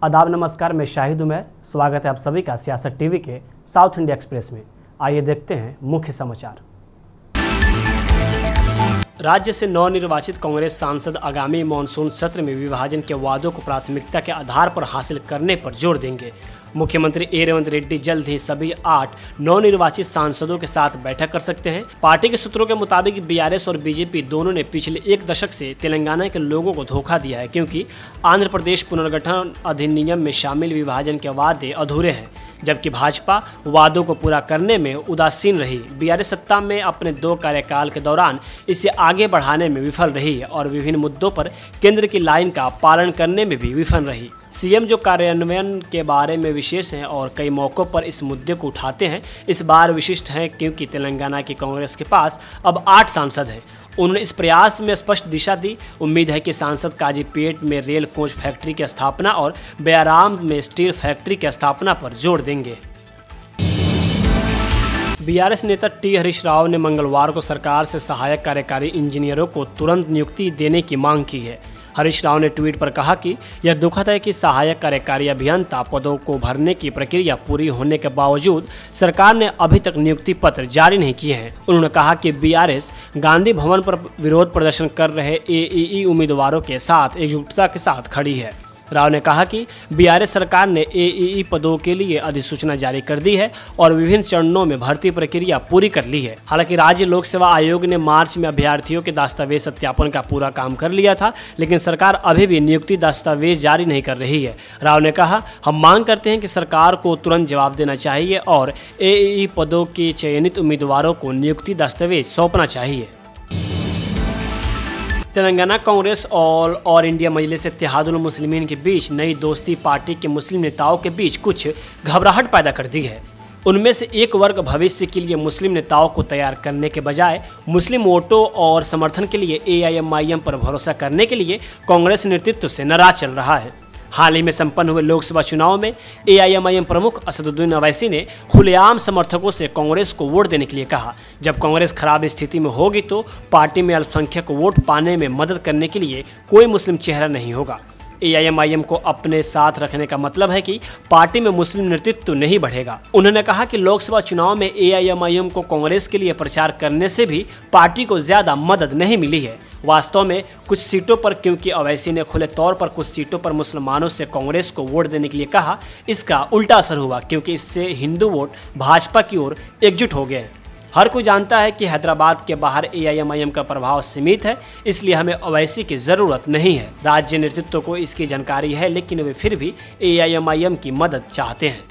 आदाब नमस्कार, मैं शाहिद उमर। स्वागत है आप सभी का सियासत टीवी के साउथ इंडिया एक्सप्रेस में। आइए देखते हैं मुख्य समाचार। राज्य से नवनिर्वाचित कांग्रेस सांसद आगामी मानसून सत्र में विभाजन के वादों को प्राथमिकता के आधार पर हासिल करने पर जोर देंगे। मुख्यमंत्री ए रेवंत रेड्डी जल्द ही सभी 8 नवनिर्वाचित सांसदों के साथ बैठक कर सकते हैं। पार्टी के सूत्रों के मुताबिक बीआरएस और बीजेपी दोनों ने पिछले 1 दशक से तेलंगाना के लोगों को धोखा दिया है, क्योंकि आंध्र प्रदेश पुनर्गठन अधिनियम में शामिल विभाजन के वादे अधूरे हैं, जबकि भाजपा वादों को पूरा करने में उदासीन रही। बीआरएस सत्ता में अपने 2 कार्यकाल के दौरान इसे आगे बढ़ाने में विफल रही और विभिन्न मुद्दों पर केंद्र की लाइन का पालन करने में भी विफल रही। सीएम जो कार्यान्वयन के बारे में विशेष हैं और कई मौक़ों पर इस मुद्दे को उठाते हैं, इस बार विशिष्ट हैं क्योंकि तेलंगाना की कांग्रेस के पास अब 8 सांसद हैं। उन्होंने इस प्रयास में स्पष्ट दिशा दी। उम्मीद है कि सांसद काजीपेट में रेल कोच फैक्ट्री की स्थापना और बेयाराम में स्टील फैक्ट्री की स्थापना पर जोर देंगे। बीआरएस नेता टी हरीश राव ने मंगलवार को सरकार से सहायक कार्यकारी इंजीनियरों को तुरंत नियुक्ति देने की मांग की है। हरीश राव ने ट्वीट पर कहा कि यह दुखद है कि सहायक कार्यकारी अभियंता पदों को भरने की प्रक्रिया पूरी होने के बावजूद सरकार ने अभी तक नियुक्ति पत्र जारी नहीं किए हैं। उन्होंने कहा कि बीआरएस गांधी भवन पर विरोध प्रदर्शन कर रहे एईई उम्मीदवारों के साथ एकजुटता के साथ खड़ी है। राव ने कहा कि बीआरएस सरकार ने एईई पदों के लिए अधिसूचना जारी कर दी है और विभिन्न चरणों में भर्ती प्रक्रिया पूरी कर ली है। हालांकि राज्य लोक सेवा आयोग ने मार्च में अभ्यर्थियों के दस्तावेज सत्यापन का पूरा काम कर लिया था, लेकिन सरकार अभी भी नियुक्ति दस्तावेज जारी नहीं कर रही है। राव ने कहा, हम मांग करते हैं कि सरकार को तुरंत जवाब देना चाहिए और एईई पदों के चयनित उम्मीदवारों को नियुक्ति दस्तावेज सौंपना चाहिए। तेलंगाना कांग्रेस और ऑल इंडिया मजलिस इत्तेहादुल मुस्लिमीन के बीच नई दोस्ती पार्टी के मुस्लिम नेताओं के बीच कुछ घबराहट पैदा कर दी है। उनमें से एक वर्ग भविष्य के लिए मुस्लिम नेताओं को तैयार करने के बजाय मुस्लिम वोटों और समर्थन के लिए एआईएमआईएम पर भरोसा करने के लिए कांग्रेस नेतृत्व से नाराज चल रहा है। हाल ही में संपन्न हुए लोकसभा चुनाव में एआईएमआईएम प्रमुख असदुद्दीन अवैसी ने खुलेआम समर्थकों से कांग्रेस को वोट देने के लिए कहा। जब कांग्रेस खराब स्थिति में होगी तो पार्टी में अल्पसंख्यक वोट पाने में मदद करने के लिए कोई मुस्लिम चेहरा नहीं होगा। एआईएमआईएम को अपने साथ रखने का मतलब है कि पार्टी में मुस्लिम नेतृत्व नहीं बढ़ेगा। उन्होंने कहा कि लोकसभा चुनाव में एआईएमआईएम को कांग्रेस के लिए प्रचार करने से भी पार्टी को ज्यादा मदद नहीं मिली है। वास्तव में कुछ सीटों पर, क्योंकि अवैसी ने खुले तौर पर कुछ सीटों पर मुसलमानों से कांग्रेस को वोट देने के लिए कहा, इसका उल्टा असर हुआ, क्योंकि इससे हिंदू वोट भाजपा की ओर एकजुट हो गए। हर कोई जानता है कि हैदराबाद के बाहर एआईएमआईएम का प्रभाव सीमित है, इसलिए हमें अवैसी की जरूरत नहीं है। राज्य नेतृत्व को इसकी जानकारी है, लेकिन वे फिर भी एआईएमआईएम की मदद चाहते हैं।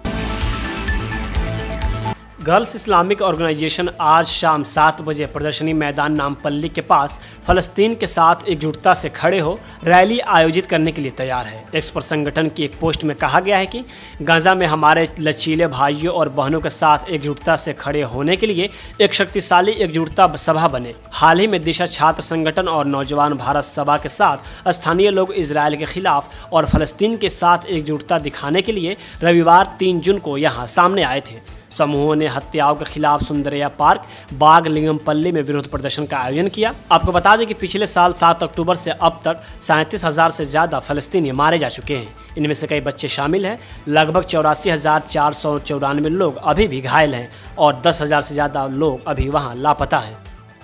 गर्ल्स इस्लामिक ऑर्गेनाइजेशन आज शाम 7 बजे प्रदर्शनी मैदान नामपल्ली के पास फलस्तीन के साथ एकजुटता से खड़े हो रैली आयोजित करने के लिए तैयार है। एक्स पर संगठन की एक पोस्ट में कहा गया है कि गाजा में हमारे लचीले भाइयों और बहनों के साथ एकजुटता से खड़े होने के लिए एक शक्तिशाली एकजुटता सभा बने। हाल ही में दिशा छात्र संगठन और नौजवान भारत सभा के साथ स्थानीय लोग इजरायल के खिलाफ और फलस्तीन के साथ एकजुटता दिखाने के लिए रविवार 3 जून को यहाँ सामने आए थे। समूहों ने हत्याओं के खिलाफ सुंदरैया पार्क, बाग लिंगमपल्ली में विरोध प्रदर्शन का आयोजन किया। आपको बता दें कि पिछले साल 7 अक्टूबर से अब तक 37,000 से ज़्यादा फलस्तीनी मारे जा चुके हैं। इनमें से कई बच्चे शामिल हैं। लगभग 84,494 लोग अभी भी घायल हैं और 10,000 से ज़्यादा लोग अभी वहां लापता हैं।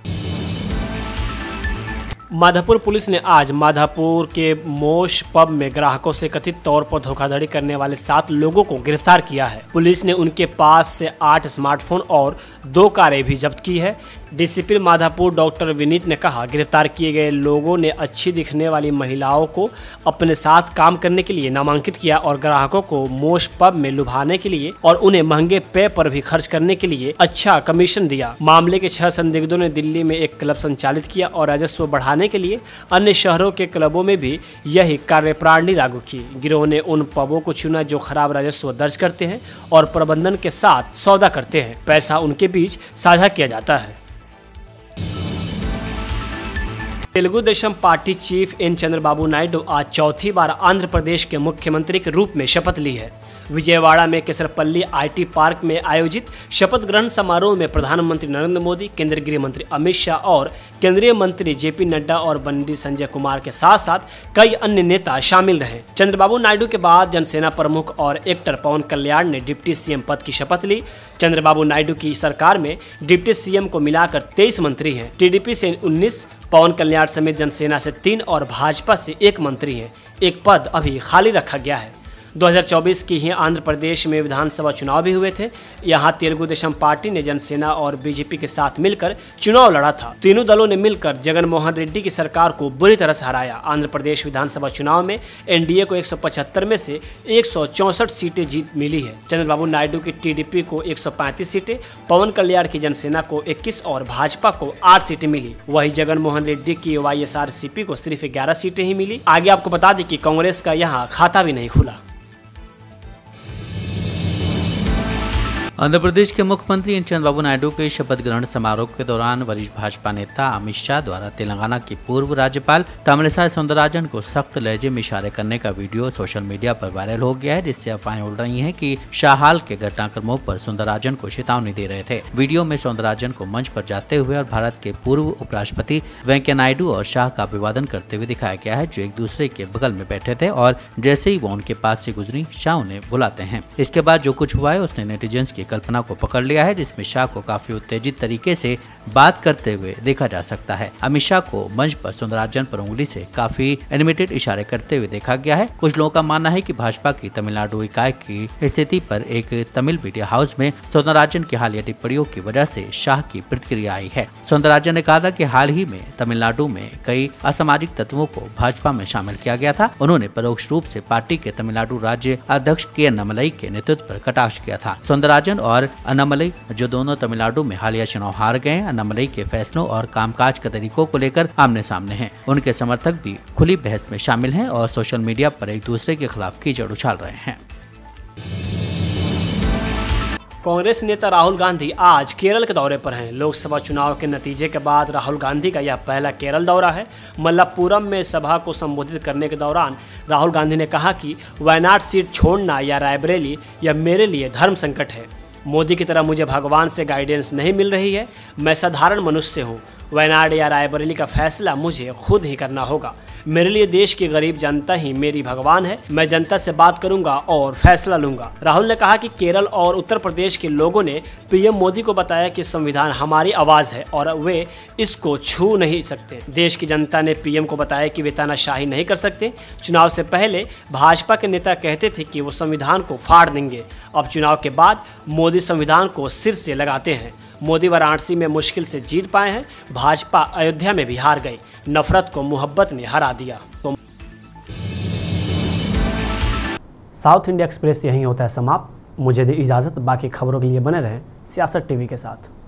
माधापुर पुलिस ने आज माधापुर के मोश पब में ग्राहकों से कथित तौर पर धोखाधड़ी करने वाले 7 लोगों को गिरफ्तार किया है। पुलिस ने उनके पास से 8 स्मार्टफोन और 2 कारें भी जब्त की है। डीसीपी माधापुर डॉक्टर विनीत ने कहा, गिरफ्तार किए गए लोगों ने अच्छी दिखने वाली महिलाओं को अपने साथ काम करने के लिए नामांकित किया और ग्राहकों को मोश पब में लुभाने के लिए और उन्हें महंगे पेय पर भी खर्च करने के लिए अच्छा कमीशन दिया। मामले के 6 संदिग्धों ने दिल्ली में एक क्लब संचालित किया और राजस्व बढ़ाने के लिए अन्य शहरों के क्लबों में भी यही कार्यप्रणाली लागू की। गिरोह ने उन पबों को चुना जो खराब राजस्व दर्ज करते हैं और प्रबंधन के साथ सौदा करते हैं। पैसा उनके बीच साझा किया जाता है। Telugu Desam party chief N Chandrababu Naidu आज चौथी बार आंध्र प्रदेश के मुख्यमंत्री के रूप में शपथ ली है। विजयवाड़ा में केसरपल्ली IT पार्क में आयोजित शपथ ग्रहण समारोह में प्रधानमंत्री नरेंद्र मोदी, केंद्रीय गृह मंत्री अमित शाह और केंद्रीय मंत्री JP नड्डा और बंडी संजय कुमार के साथ साथ कई अन्य नेता शामिल रहे। चंद्रबाबू नायडू के बाद जनसेना प्रमुख और एक्टर पवन कल्याण ने डिप्टी CM पद की शपथ ली। चंद्रबाबू नायडू की सरकार में डिप्टी CM को मिलाकर 23 मंत्री हैं। TDP से 19, पवन कल्याण समेत जनसेना से 3 और भाजपा से 1 मंत्री हैं। एक पद अभी खाली रखा गया है। 2024 की ही आंध्र प्रदेश में विधानसभा चुनाव भी हुए थे। यहाँ तेलुगु देशम पार्टी ने जनसेना और BJP के साथ मिलकर चुनाव लड़ा था। तीनों दलों ने मिलकर जगन मोहन रेड्डी की सरकार को बुरी तरह से हराया। आंध्र प्रदेश विधानसभा चुनाव में NDA को 175 में से 164 सीटें जीत मिली है। चंद्रबाबू नायडू की TDP को 135 सीटें, पवन कल्याण की जनसेना को 21 और भाजपा को 8 सीटें मिली। वही जगन मोहन रेड्डी की YSRCP को सिर्फ 11 सीटें ही मिली। आगे आपको बता दें कि कांग्रेस का यहाँ खाता भी नहीं खुला। आंध्र प्रदेश के मुख्यमंत्री चंद्रबाबू नायडू के शपथ ग्रहण समारोह के दौरान वरिष्ठ भाजपा नेता अमित शाह द्वारा तेलंगाना की पूर्व राज्यपाल तमिलिसाई सौंदरराजन को सख्त लहजे में इशारे करने का वीडियो सोशल मीडिया पर वायरल हो गया है, जिससे अफवाहें उड़ रही हैं कि शाह हाल के घटनाक्रमों पर सौंदरराजन को चेतावनी दे रहे थे। वीडियो में सौंदरराजन को मंच पर जाते हुए और भारत के पूर्व उपराष्ट्रपति वेंकैया नायडू और शाह का अभिवादन करते हुए दिखाया गया है, जो एक दूसरे के बगल में बैठे थे और जैसे ही वो उनके पास से गुजरी, शाह उन्हें बुलाते हैं। इसके बाद जो कुछ हुआ है उसने नेटिजन्स की कल्पना को पकड़ लिया है, जिसमें शाह को काफी उत्तेजित तरीके से बात करते हुए देखा जा सकता है। अमित शाह को मंच पर सौंदरराजन पर उंगली से काफी एनिमेटेड इशारे करते हुए देखा गया है। कुछ लोगों का मानना है कि भाजपा की तमिलनाडु इकाई की स्थिति पर एक तमिल मीडिया हाउस में सौंदरराजन की हालिया टिप्पणियों की वजह से शाह की प्रतिक्रिया आई है। सौंदरराजन ने कहा था कि हाल ही में तमिलनाडु में कई असामाजिक तत्वों को भाजपा में शामिल किया गया था। उन्होंने परोक्ष रूप से पार्टी के तमिलनाडु राज्य अध्यक्ष के अन्नामलई के नेतृत्व पर कटाक्ष किया था। सौंदरराजन और अन्नामलई, जो दोनों तमिलनाडु में हालिया चुनाव हार गए, अन्नामलई के फैसलों और कामकाज के तरीकों को लेकर आमने सामने हैं। उनके समर्थक भी खुली बहस में शामिल हैं और सोशल मीडिया पर एक दूसरे के खिलाफ कीचड़ उछाल रहे हैं। कांग्रेस नेता राहुल गांधी आज केरल के दौरे पर हैं। लोकसभा चुनाव के नतीजे के बाद राहुल गांधी का यह पहला केरल दौरा है। मल्लापुरम में सभा को संबोधित करने के दौरान राहुल गांधी ने कहा कि वायनाड सीट छोड़ना या रायबरेली यह मेरे लिए धर्म संकट है। मोदी की तरह मुझे भगवान से गाइडेंस नहीं मिल रही है। मैं साधारण मनुष्य हूँ। वायनाड या रायबरेली का फैसला मुझे खुद ही करना होगा। मेरे लिए देश की गरीब जनता ही मेरी भगवान है। मैं जनता से बात करूंगा और फैसला लूंगा। राहुल ने कहा कि केरल और उत्तर प्रदेश के लोगों ने PM मोदी को बताया कि संविधान हमारी आवाज़ है और वे इसको छू नहीं सकते। देश की जनता ने PM को बताया कि वे तानाशाही नहीं कर सकते। चुनाव से पहले भाजपा के नेता कहते थे कि वो संविधान को फाड़ देंगे। अब चुनाव के बाद मोदी संविधान को सिर से लगाते हैं। मोदी वाराणसी में मुश्किल से जीत पाए हैं। भाजपा अयोध्या में भी हार गई। नफरत को मोहब्बत ने हरा दिया। तो साउथ इंडिया एक्सप्रेस यहीं होता है समाप्त। मुझे दी इजाज़त। बाकी खबरों के लिए बने रहें सियासत TV के साथ।